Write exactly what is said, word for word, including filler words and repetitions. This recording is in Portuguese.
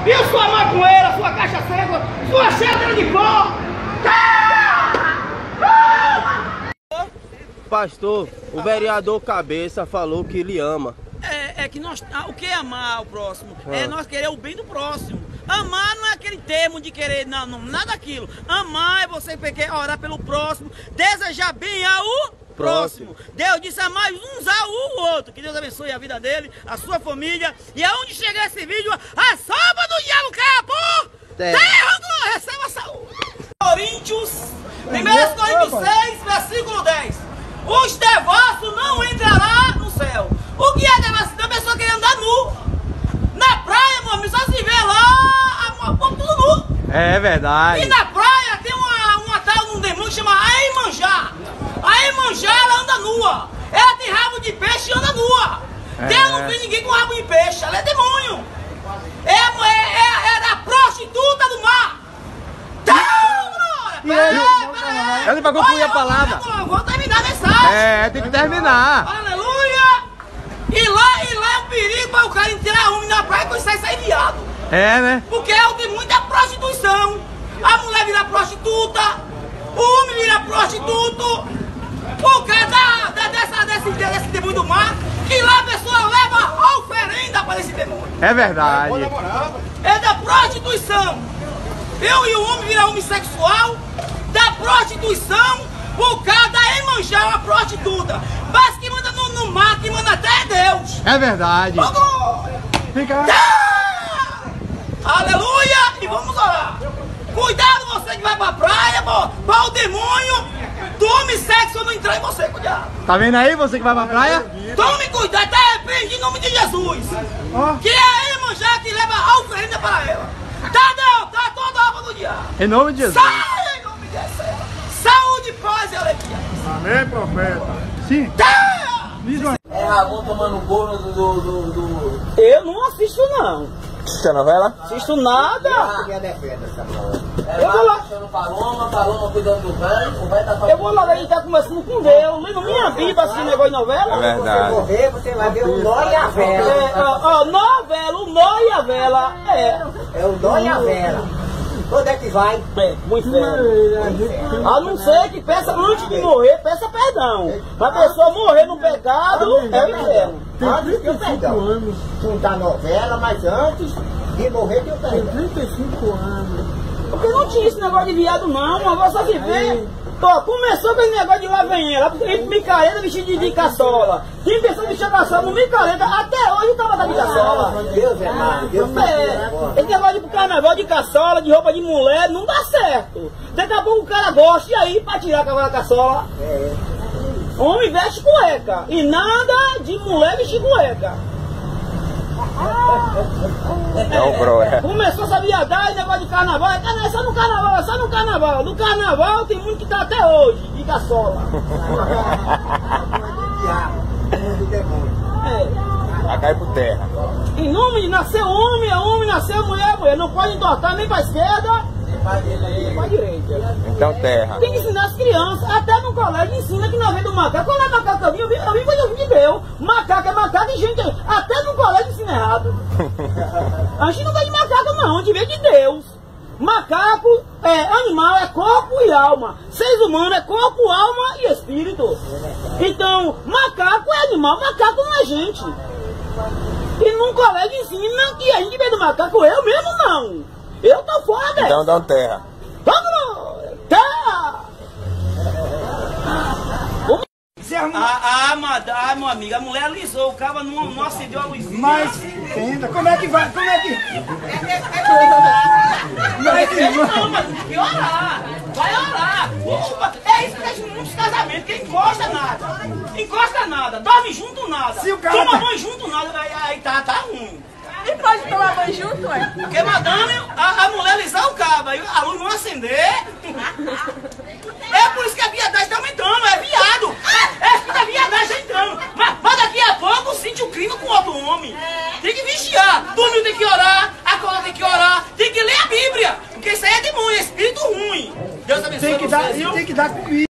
Viu sua maconheira, sua caixa seca, sua cheira de pó? Pastor, o vereador Cabeça falou que lhe ama. É, é que nós, ah, o que é amar o próximo? Ah. É nós querer o bem do próximo. Amar não é aquele termo de querer, não, não nada daquilo. Amar é você orar pelo próximo, desejar bem ao próximo. próximo. Deus disse amar uns ao outro. Que Deus abençoe a vida dele, a sua família. E aonde chegar esse vídeo, a sopa do diabo caia por terra. terra. Receba saúde. Coríntios, primeiro Coríntios seis, versículo dez. Os devassos não entrarão no céu. O que é devassidão? A pessoa quer andar nu. Na praia, meu amigo, só se vê lá, a povo tudo nu. É verdade. E na praia tem uma, uma tal de um demônio que chama Aimanjá. A Aimanjá, ela anda nua. Ela tem rabo de peixe e anda nua. É. Deus não vê ninguém com rabo de peixe. Ela é demônio. É, é, é, é da prostituta do mar. E aí? Ela vai concluir a palavra. Eu vou terminar a mensagem. É, tem que terminar. Aleluia. E lá, e lá é um perigo para o cara entrar homem na praia e sai sair viado. É, né? Porque tem muita prostituição. A mulher vira prostituta, o homem vira prostituto. Por causa da, da, dessa, desse, desse demônio do mar, que lá a pessoa leva oferenda para esse demônio. É verdade. É da prostituição. Eu e o homem viram homossexual da prostituição por causa da Emanjá, uma prostituta. Mas que manda no, no mar, que manda até Deus. É verdade. Oh, Vem cá. Aleluia! E vamos orar. Cuidado você que vai pra praia, para o demônio do homossexual não entrar em você, cuidado. Tá vendo aí você que vai pra praia? Tome cuidado, tá arrependido em nome de Jesus. Oh. Que é a Emanjá que leva a oferenda para ela. Tá, não, tá toda a alma do diabo. Em nome de Jesus. Sai em nome de Jesus. Saúde, paz e alegria. Amém, profeta. Sim. Tá. É Ramon tomando corno do, do, do, do... Eu não assisto não. Assiste a novela? Assisto nada. É lá achando paloma, paloma cuidando do velho, o velho tá Eu vou lá, ele tá conversando com Deus, lendo minha Bíblia, assim, negócio de novela. É verdade. Você ver, você vai ver o nó e a É, vela. ó, ó, novela, o nó e a vela. É. É o nó e a vela. Onde é que vai? É, pro inferno. A não ser que peça antes de morrer, peça perdão. Pra pessoa morrer no pecado, é o inferno. Antes tem o perdão. anos. Não dá novela, mas antes de morrer tem o Tem perdão. trinta e cinco anos. Porque não tinha esse negócio de viado não, o negócio só se vê. Pô, começou com esse negócio de lá vem ela, micareta vestido de, de caçola. Quem pensou que tinha caçola no micareta, até hoje tava da de caçola. Deus é mais, Deus É, esse negócio de ir pro carnaval de caçola, de roupa de mulher, não dá certo. Daqui a pouco o cara gosta e aí pra tirar a caçola. É. Homem veste cueca e nada de mulher vestir cueca. Não, bro, é. Começou essa viadagem, negócio de carnaval, é carnaval, é só no carnaval, é só no carnaval. No carnaval tem muito que tá até hoje, de caçola. Do demônio. É. Vai cair por terra. Em nome de nascer homem, é homem, nascer mulher, é mulher. Não pode entortar nem pra esquerda, nem pra direita. Então terra. Tem que ensinar as crianças, até no colégio ensina que nós vem do macaco. Qual é macaco que eu vim? Eu vim, eu vim quando eu vim de Deus. Macaco é macaco e gente, até no colégio ensina errado. A gente não vem de macaco não, a gente vem de Deus. Macaco é animal, é corpo e alma. Seres humanos é corpo, alma e espírito. Então, macaco é animal, macaco não é gente. E num colégio ensina que a gente vem do macaco, eu mesmo não. Eu tô fora dessa. Então dá terra. Vamos! Tá! Ah, ah, madame, ah, meu amigo, a mulher alisou, o cara não, não acendeu a luzinha. Mas, entenda, como é que vai, como é que... Vai não, mas tem que orar. Vai orar. É isso que faz muitos casamentos, que encosta nada. Encosta nada, dorme junto nada. Se o cara toma tá- banho junto nada, aí, aí tá, tá ruim. E pode tomar banho junto, ué? Porque, madame, a, a mulher alisar o cabo, aí a luz não acender. É por isso que a viadagem tá aumentando, é viado. É filho da viadagem entrando. Mas, mas daqui a pouco sente o crime com outro homem. Tem que vigiar. Dormiu tem que orar, acorda tem que orar, tem que ler a Bíblia. Porque isso aí é demônio, é espírito ruim. Deus abençoe Tem que dar, vocês, viu? tem que dar comida.